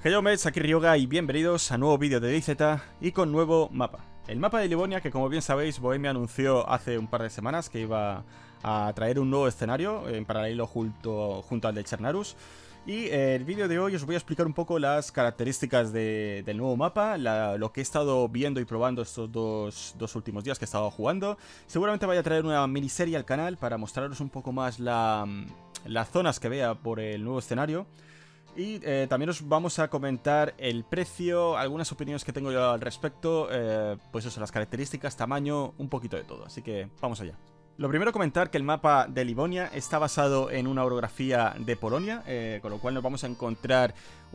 Hello mates, aquí Ryoga y bienvenidos a nuevo vídeo de DayZ y con nuevo mapa. El mapa de Livonia, que como bien sabéis, Bohemia anunció hace un par de semanas que iba a traer un nuevo escenario en paralelo junto al de Chernarus. Y el vídeo de hoy os voy a explicar un poco las características del nuevo mapa, lo que he estado viendo y probando estos dos últimos días que he estado jugando. Seguramente vaya a traer una miniserie al canal para mostraros un poco más las zonas que vea por el nuevo escenario. Y también os vamos a comentar el precio, algunas opiniones que tengo yo al respecto, pues eso, las características, tamaño, un poquito de todo. Así que vamos allá. Lo primero, comentar que el mapa de Livonia está basado en una orografía de Polonia, con lo cual nos vamos a encontrar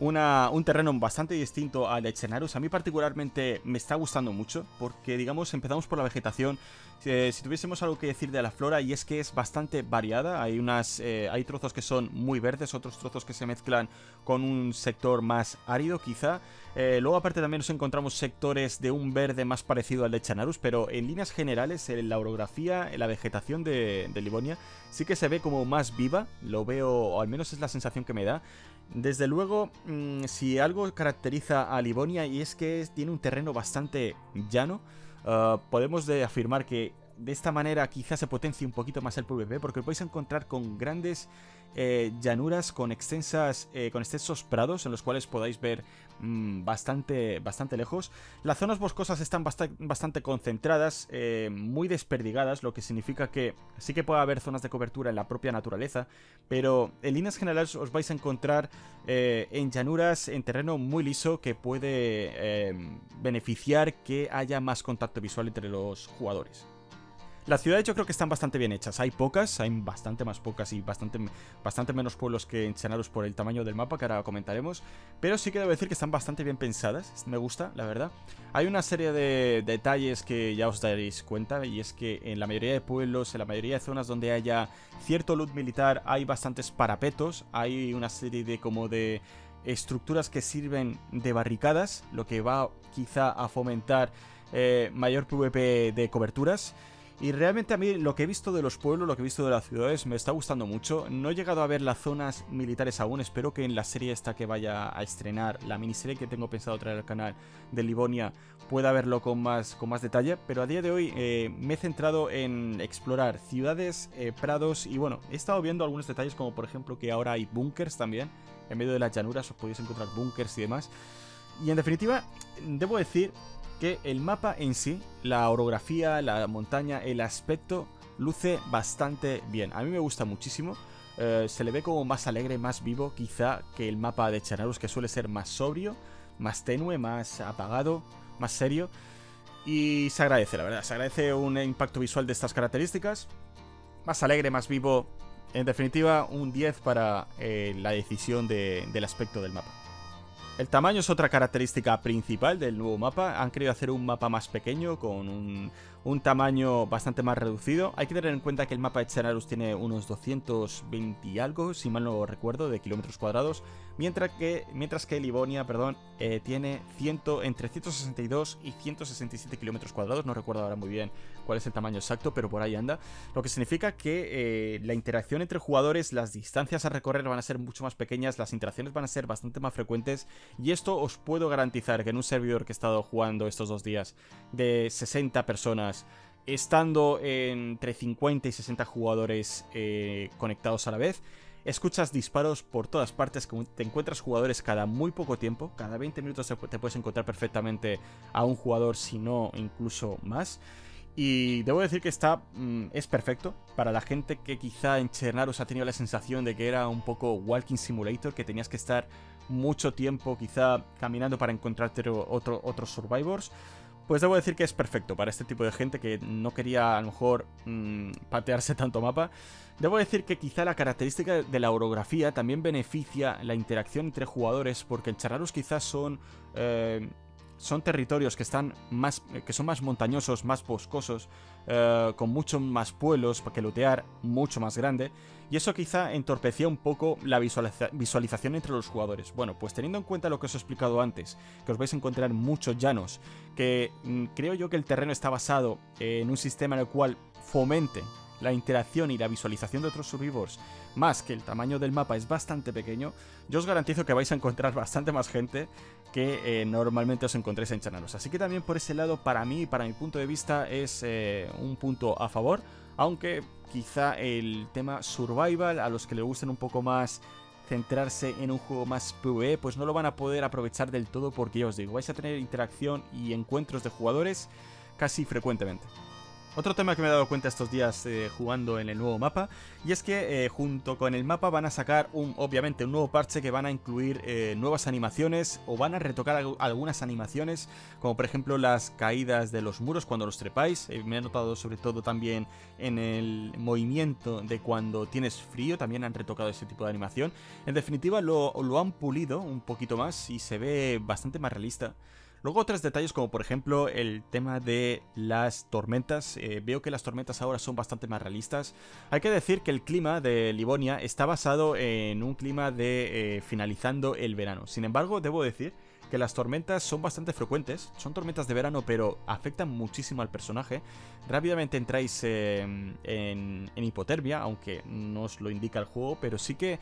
un terreno bastante distinto al de Chernarus. A mí particularmente me está gustando mucho, porque digamos empezamos por la vegetación. Si tuviésemos algo que decir de la flora, y es que es bastante variada. Hay trozos que son muy verdes, otros trozos que se mezclan con un sector más árido quizá. Luego aparte también nos encontramos sectores de un verde más parecido al de Chernarus, pero en líneas generales la orografía, la vegetación de Livonia sí que se ve como más viva, lo veo, o al menos es la sensación que me da. Desde luego, si algo caracteriza a Livonia, y es que tiene un terreno bastante llano, podemos afirmar que de esta manera quizás se potencie un poquito más el PvP, porque os vais a encontrar con grandes llanuras, con extensos prados en los cuales podáis ver bastante lejos. Las zonas boscosas están bastante concentradas, muy desperdigadas, lo que significa que sí que puede haber zonas de cobertura en la propia naturaleza, pero en líneas generales os vais a encontrar en llanuras, en terreno muy liso, que puede beneficiar que haya más contacto visual entre los jugadores. Las ciudades yo creo que están bastante bien hechas. Hay pocas, hay bastante más pocas y bastante menos pueblos que en Chernarus por el tamaño del mapa, que ahora comentaremos. Pero sí que debo decir que están bastante bien pensadas. Me gusta, la verdad. Hay una serie de detalles que ya os daréis cuenta, y es que en la mayoría de pueblos, en la mayoría de zonas donde haya cierto loot militar, hay bastantes parapetos. Hay una serie de estructuras que sirven de barricadas, lo que va quizá a fomentar mayor PvP de coberturas. Y realmente a mí lo que he visto de los pueblos, lo que he visto de las ciudades, me está gustando mucho. No he llegado a ver las zonas militares aún. Espero que en la serie esta que vaya a estrenar, la miniserie que tengo pensado traer al canal de Livonia, pueda verlo con más detalle. Pero a día de hoy me he centrado en explorar ciudades, prados, y bueno, he estado viendo algunos detalles, como por ejemplo que ahora hay búnkers también. En medio de las llanuras os podéis encontrar búnkers y demás. Y en definitiva, debo decir que el mapa en sí, la orografía, la montaña, el aspecto, luce bastante bien. A mí me gusta muchísimo. Se le ve como más alegre, más vivo quizá que el mapa de Chernarus, que suele ser más sobrio, más tenue, más apagado, más serio. Y se agradece, la verdad. Se agradece un impacto visual de estas características. Más alegre, más vivo. En definitiva, un 10 para la decisión del aspecto del mapa. El tamaño es otra característica principal del nuevo mapa. Han querido hacer un mapa más pequeño, con un tamaño bastante más reducido. Hay que tener en cuenta que el mapa de Chernarus tiene unos 220 y algo, si mal no recuerdo, de kilómetros cuadrados, mientras que Livonia, tiene entre 162 y 167 kilómetros cuadrados. No recuerdo ahora muy bien cuál es el tamaño exacto, pero por ahí anda. Lo que significa que la interacción entre jugadores, las distancias a recorrer van a ser mucho más pequeñas, las interacciones van a ser bastante más frecuentes, y esto os puedo garantizar que en un servidor que he estado jugando estos 2 días de 60 personas, estando entre 50 y 60 jugadores conectados a la vez, escuchas disparos por todas partes, te encuentras jugadores cada muy poco tiempo. Cada 20 minutos te puedes encontrar perfectamente a un jugador, si no incluso más. Y debo decir que es perfecto para la gente que quizá en Chernarus ha tenido la sensación de que era un poco Walking Simulator, que tenías que estar mucho tiempo quizá caminando para encontrarte otros survivors. Pues debo decir que es perfecto para este tipo de gente que no quería a lo mejor patearse tanto mapa. Debo decir que quizá la característica de la orografía también beneficia la interacción entre jugadores, porque en Chernarus quizás son territorios que son más montañosos, más boscosos, con muchos más pueblos para que lootear, mucho más grande, y eso quizá entorpecía un poco la visualización entre los jugadores. Bueno, pues teniendo en cuenta lo que os he explicado antes, que os vais a encontrar muchos llanos, que creo yo que el terreno está basado en un sistema en el cual fomente la interacción y la visualización de otros survivors, más que el tamaño del mapa es bastante pequeño, yo os garantizo que vais a encontrar bastante más gente que normalmente os encontréis en Chanaros. Así que también por ese lado, para mí, para mi punto de vista, es un punto a favor, aunque quizá el tema survival, a los que les gusten un poco más centrarse en un juego más PvE, pues no lo van a poder aprovechar del todo, porque ya os digo, vais a tener interacción y encuentros de jugadores casi frecuentemente. Otro tema que me he dado cuenta estos días jugando en el nuevo mapa, y es que junto con el mapa van a sacar obviamente un nuevo parche que van a incluir nuevas animaciones, o van a retocar algunas animaciones, como por ejemplo las caídas de los muros cuando los trepáis. Me he notado sobre todo también en el movimiento de cuando tienes frío, también han retocado ese tipo de animación. En definitiva lo han pulido un poquito más y se ve bastante más realista. Luego otros detalles, como por ejemplo el tema de las tormentas. Veo que las tormentas ahora son bastante más realistas. Hay que decir que el clima de Livonia está basado en un clima de finalizando el verano. Sin embargo, debo decir que las tormentas son bastante frecuentes. Son tormentas de verano, pero afectan muchísimo al personaje. Rápidamente entráis en hipotermia, aunque no os lo indica el juego, pero sí que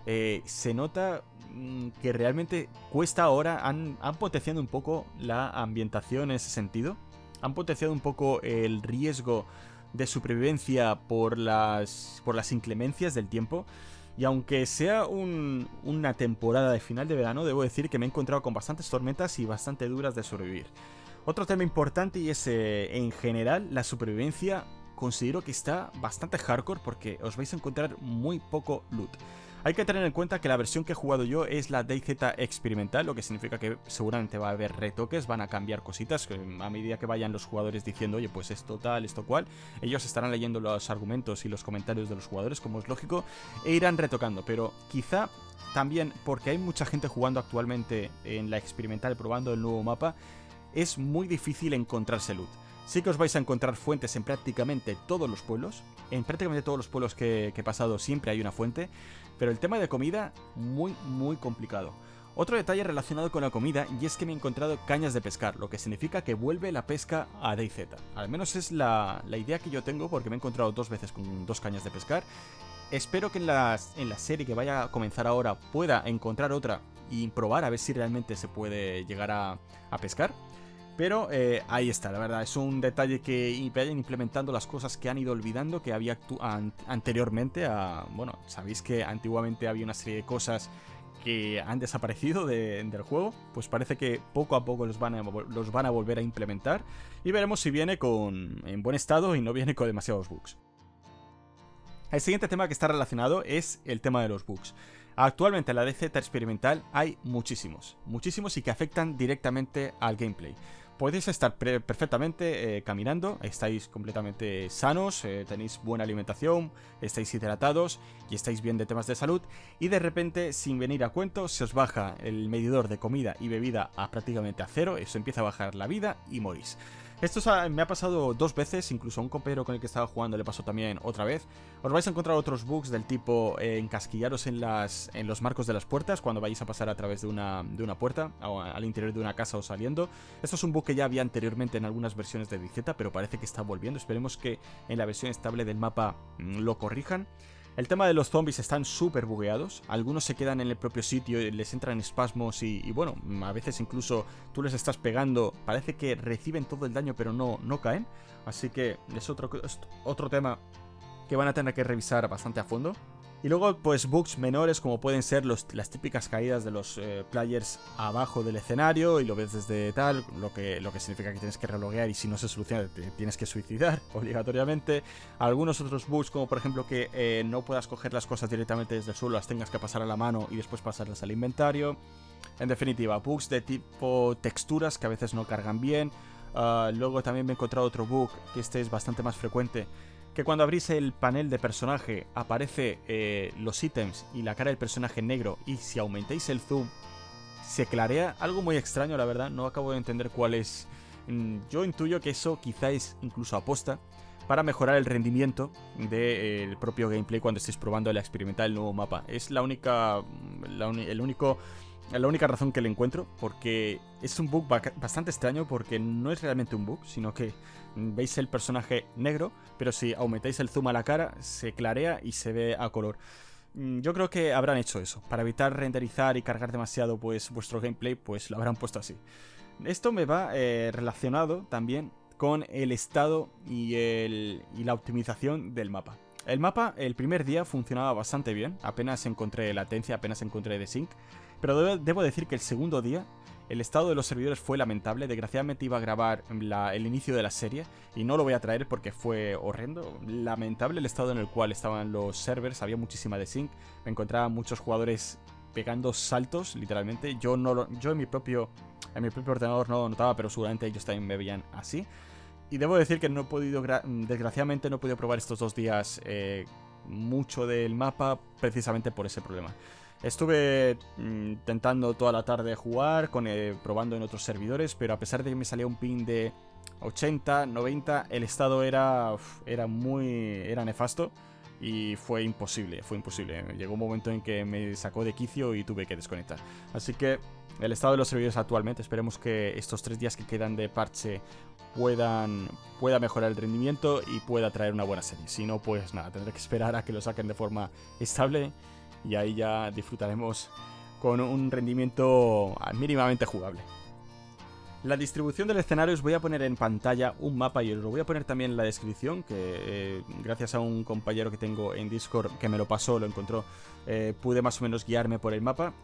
se nota que realmente cuesta ahora. Han potenciado un poco la ambientación en ese sentido. Han potenciado un poco el riesgo de supervivencia por las inclemencias del tiempo. Y aunque sea una temporada de final de verano, debo decir que me he encontrado con bastantes tormentas y bastante duras de sobrevivir. Otro tema importante, y es en general la supervivencia, considero que está bastante hardcore porque os vais a encontrar muy poco loot. Hay que tener en cuenta que la versión que he jugado yo es la DayZ experimental, lo que significa que seguramente va a haber retoques, van a cambiar cositas a medida que vayan los jugadores diciendo, oye, pues esto tal, esto cual. Ellos estarán leyendo los argumentos y los comentarios de los jugadores, como es lógico, e irán retocando, pero quizá también porque hay mucha gente jugando actualmente en la experimental probando el nuevo mapa, es muy difícil encontrarse loot. Sí que os vais a encontrar fuentes en prácticamente todos los pueblos. En prácticamente todos los pueblos que he pasado siempre hay una fuente. Pero el tema de comida, muy complicado. Otro detalle relacionado con la comida, y es que me he encontrado cañas de pescar, lo que significa que vuelve la pesca a DayZ. Al menos es la idea que yo tengo, porque me he encontrado 2 veces con 2 cañas de pescar. Espero que en la serie que vaya a comenzar ahora pueda encontrar otra y probar a ver si realmente se puede llegar a pescar. Pero ahí está, la verdad, es un detalle que vayan implementando las cosas que han ido olvidando, que había anteriormente. Bueno, sabéis que antiguamente había una serie de cosas que han desaparecido del juego, pues parece que poco a poco los van a volver a implementar. Y veremos si viene en buen estado y no viene con demasiados bugs. El siguiente tema que está relacionado es el tema de los bugs. Actualmente en la DayZ experimental hay muchísimos y que afectan directamente al gameplay. Podéis estar perfectamente caminando, estáis completamente sanos, tenéis buena alimentación, estáis hidratados y estáis bien de temas de salud, y de repente, sin venir a cuento, se os baja el medidor de comida y bebida prácticamente a 0, eso empieza a bajar la vida y morís. Esto me ha pasado 2 veces, incluso a un compañero con el que estaba jugando le pasó también otra vez. Os vais a encontrar otros bugs del tipo encasquillaros en los marcos de las puertas cuando vais a pasar a través de una puerta, o al interior de una casa o saliendo. Esto es un bug que ya había anteriormente en algunas versiones de DayZ, pero parece que está volviendo. Esperemos que en la versión estable del mapa lo corrijan. El tema de los zombies están súper bugueados. Algunos se quedan en el propio sitio y les entran espasmos y bueno, a veces incluso tú les estás pegando. Parece que reciben todo el daño pero no caen. Así que es otro tema que van a tener que revisar bastante a fondo. Y luego pues bugs menores como pueden ser las típicas caídas de los players abajo del escenario y lo ves desde tal, lo que significa que tienes que reloguear y si no se soluciona te tienes que suicidar obligatoriamente. Algunos otros bugs como por ejemplo que no puedas coger las cosas directamente desde el suelo, las tengas que pasar a la mano y después pasarlas al inventario. En definitiva, bugs de tipo texturas que a veces no cargan bien. Luego también me he encontrado otro bug, que este es bastante más frecuente, que cuando abrís el panel de personaje aparece los ítems y la cara del personaje en negro, y si aumentáis el zoom se clarea. Algo muy extraño, la verdad, no acabo de entender cuál es. Yo intuyo que eso quizá es incluso aposta para mejorar el rendimiento del propio gameplay cuando estéis probando la experimental el nuevo mapa. Es el único Es la única razón que le encuentro, porque es un bug bastante extraño, porque no es realmente un bug, sino que veis el personaje negro, pero si aumentáis el zoom a la cara, se clarea y se ve a color. Yo creo que habrán hecho eso, para evitar renderizar y cargar demasiado pues vuestro gameplay, pues lo habrán puesto así. Esto me va relacionado también con el estado y la optimización del mapa. El mapa el primer día funcionaba bastante bien, apenas encontré latencia, apenas encontré desync, pero debo decir que el segundo día el estado de los servidores fue lamentable. Desgraciadamente iba a grabar el inicio de la serie y no lo voy a traer porque fue horrendo. Lamentable el estado en el cual estaban los servers, había muchísima desync, me encontraba muchos jugadores pegando saltos, literalmente. Yo en mi propio ordenador no lo notaba, pero seguramente ellos también me veían así. Y debo decir que no he podido, desgraciadamente no he podido probar estos 2 días mucho del mapa precisamente por ese problema. Estuve intentando toda la tarde jugar, probando en otros servidores, pero a pesar de que me salía un ping de 80, 90, el estado era nefasto y fue imposible. Llegó un momento en que me sacó de quicio y tuve que desconectar. Así que el estado de los servidores actualmente, esperemos que estos 3 días que quedan de parche pueda mejorar el rendimiento y pueda traer una buena serie. Si no, pues nada, tendré que esperar a que lo saquen de forma estable y ahí ya disfrutaremos con un rendimiento mínimamente jugable. La distribución del escenario os voy a poner en pantalla un mapa y os lo voy a poner también en la descripción, que gracias a un compañero que tengo en Discord que me lo pasó, lo encontró, pude más o menos guiarme por el mapa.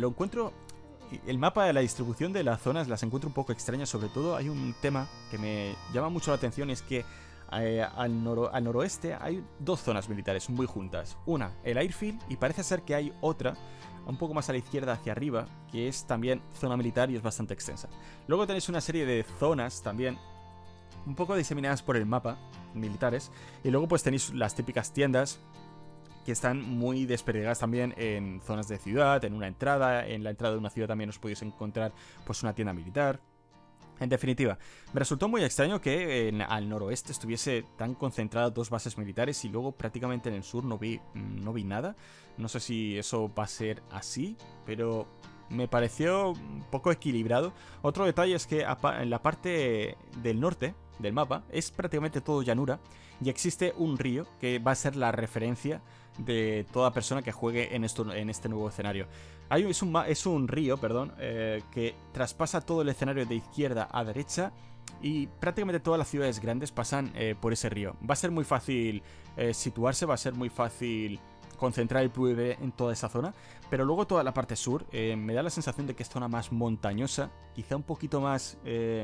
El mapa de la distribución de las zonas las encuentro un poco extrañas, sobre todo hay un tema que me llama mucho la atención, es que al noroeste hay 2 zonas militares muy juntas. Una, el airfield, y parece ser que hay otra un poco más a la izquierda hacia arriba, que es también zona militar y es bastante extensa. Luego tenéis una serie de zonas también un poco diseminadas por el mapa, militares, y luego pues tenéis las típicas tiendas que están muy desperdigadas también en zonas de ciudad, en la entrada de una ciudad también os podéis encontrar pues una tienda militar. En definitiva, me resultó muy extraño que al noroeste estuviese tan concentradas 2 bases militares y luego prácticamente en el sur no vi nada. No sé si eso va a ser así, pero me pareció un poco equilibrado. Otro detalle es que en la parte del norte del mapa es prácticamente todo llanura y existe un río que va a ser la referencia de toda persona que juegue en este nuevo escenario. Es un río, que traspasa todo el escenario de izquierda a derecha y prácticamente todas las ciudades grandes pasan por ese río. Va a ser muy fácil situarse, va a ser muy fácil concentrar el PvP en toda esa zona, pero luego toda la parte sur me da la sensación de que es zona más montañosa, quizá un poquito más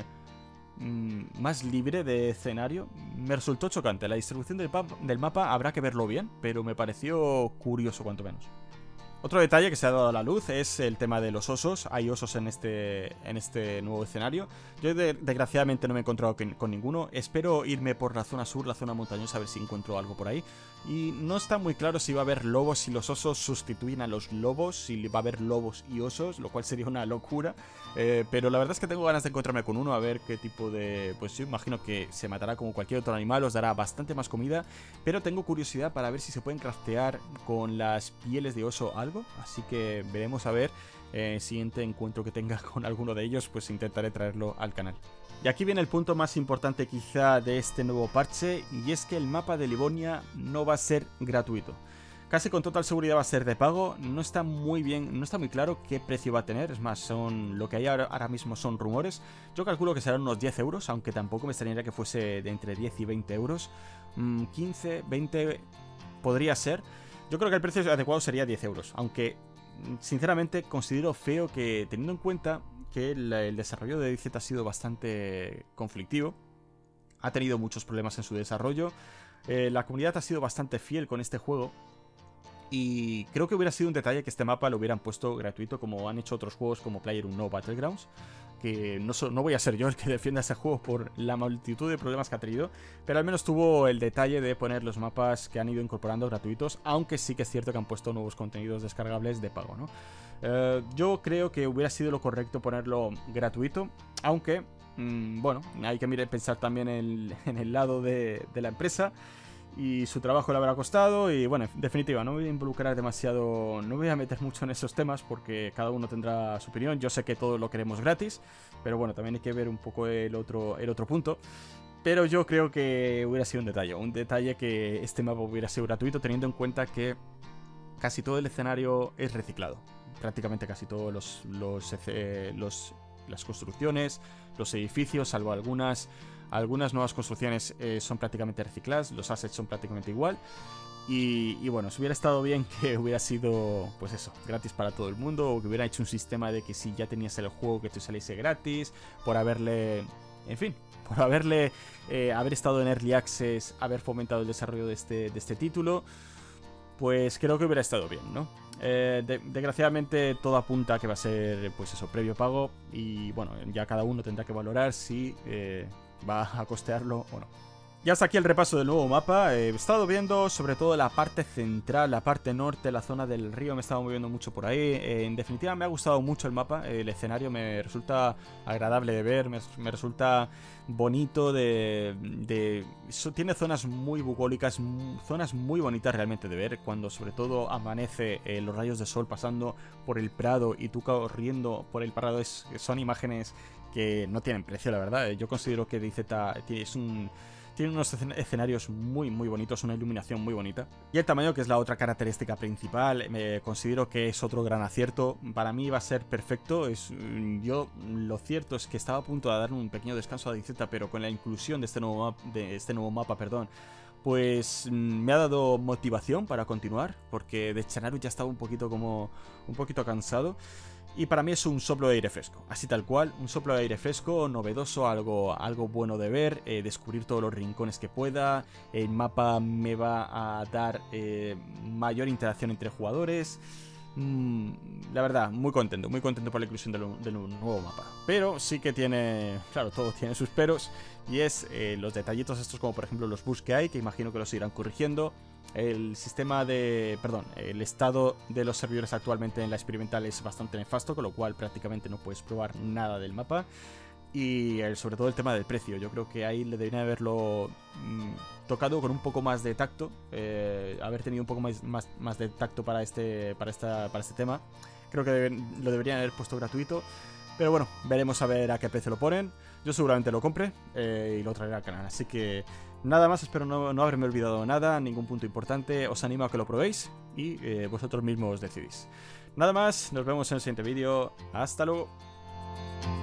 libre de escenario. Me resultó chocante. La distribución del mapa habrá que verlo bien, pero me pareció curioso cuanto menos. Otro detalle que se ha dado a la luz es el tema de los osos. Hay osos en este nuevo escenario. Yo desgraciadamente no me he encontrado con ninguno. Espero irme por la zona sur, la zona montañosa, a ver si encuentro algo por ahí. Y no está muy claro si va a haber lobos, si los osos sustituyen a los lobos, si va a haber lobos y osos, lo cual sería una locura. Pero la verdad es que tengo ganas de encontrarme con uno, a ver qué tipo de... Pues yo imagino que se matará como cualquier otro animal, os dará bastante más comida, pero tengo curiosidad para ver si se pueden craftear con las pieles de oso algo, así que veremos a ver. Siguiente encuentro que tenga con alguno de ellos, pues intentaré traerlo al canal. Y aquí viene el punto más importante quizá de este nuevo parche, y es que el mapa de Livonia no va a ser gratuito. Casi con total seguridad va a ser de pago. No está muy bien, no está muy claro qué precio va a tener. Es más, lo que hay ahora mismo son rumores. Yo calculo que serán unos 10 euros, aunque tampoco me extrañaría que fuese de entre 10 y 20 euros. 15, 20 podría ser. Yo creo que el precio adecuado sería 10 euros, aunque sinceramente considero feo que, teniendo en cuenta que el desarrollo de DayZ ha sido bastante conflictivo, ha tenido muchos problemas en su desarrollo, la comunidad ha sido bastante fiel con este juego, y creo que hubiera sido un detalle que este mapa lo hubieran puesto gratuito, como han hecho otros juegos como PlayerUnknown's Battlegrounds, que no voy a ser yo el que defienda ese juego por la multitud de problemas que ha tenido, pero al menos tuvo el detalle de poner los mapas que han ido incorporando gratuitos, aunque sí que es cierto que han puesto nuevos contenidos descargables de pago, ¿no? Yo creo que hubiera sido lo correcto ponerlo gratuito, aunque, bueno, hay que pensar también en el lado de la empresa. y su trabajo le habrá costado. Y bueno, en definitiva, no me voy a involucrar demasiado, no me voy a meter mucho en esos temas porque cada uno tendrá su opinión. Yo sé que todos lo queremos gratis, pero bueno, también hay que ver un poco el otro punto. Pero yo creo que hubiera sido un detalle que este mapa hubiera sido gratuito, teniendo en cuenta que casi todo el escenario es reciclado. Prácticamente casi todos las construcciones, los edificios, salvo algunas nuevas construcciones son prácticamente recicladas, los assets son prácticamente igual. Y bueno, si hubiera estado bien que hubiera sido, pues eso, gratis para todo el mundo, o que hubiera hecho un sistema de que si ya tenías el juego que te saliese gratis, por haberle, en fin, por haber estado en Early Access, haber fomentado el desarrollo de este título, pues creo que hubiera estado bien, ¿no? Desgraciadamente todo apunta a que va a ser, pues eso, previo pago, y bueno, ya cada uno tendrá que valorar si va a costearlo o no. Ya hasta aquí el repaso del nuevo mapa. He estado viendo sobre todo la parte central, la parte norte, la zona del río, me he estado moviendo mucho por ahí. En definitiva me ha gustado mucho el mapa, el escenario me resulta agradable de ver, me resulta bonito tiene zonas muy bucólicas, zonas muy bonitas realmente de ver, cuando sobre todo amanece, los rayos de sol pasando por el prado y tú corriendo por el prado, son imágenes que no tienen precio, la verdad. Yo considero que DayZ tiene unos escenarios muy bonitos, una iluminación muy bonita. Y el tamaño, que es la otra característica principal, considero que es otro gran acierto. Para mí va a ser perfecto. Lo cierto es que estaba a punto de dar un pequeño descanso a DayZ, pero con la inclusión de este nuevo mapa, pues me ha dado motivación para continuar, porque de Chanaru ya estaba un poquito cansado. Y para mí es un soplo de aire fresco, así tal cual, un soplo de aire fresco, novedoso, algo bueno de ver, descubrir todos los rincones que pueda. El mapa me va a dar mayor interacción entre jugadores. La verdad, muy contento por la inclusión del nuevo mapa. Pero sí que tiene, claro, todo tiene sus peros, y es los detallitos estos, como por ejemplo los bugs que hay, que imagino que los irán corrigiendo. El estado de los servidores actualmente en la experimental es bastante nefasto, con lo cual prácticamente no puedes probar nada del mapa. Y sobre todo el tema del precio, yo creo que ahí le deberían haberlo tocado con un poco más de tacto, haber tenido un poco más de tacto para este tema. Creo que lo deberían haber puesto gratuito, pero bueno, veremos a ver a qué precio lo ponen. Yo seguramente lo compre y lo traeré al canal, así que nada más, espero no haberme olvidado nada, ningún punto importante. Os animo a que lo probéis y vosotros mismos decidís. Nada más, nos vemos en el siguiente vídeo. Hasta luego.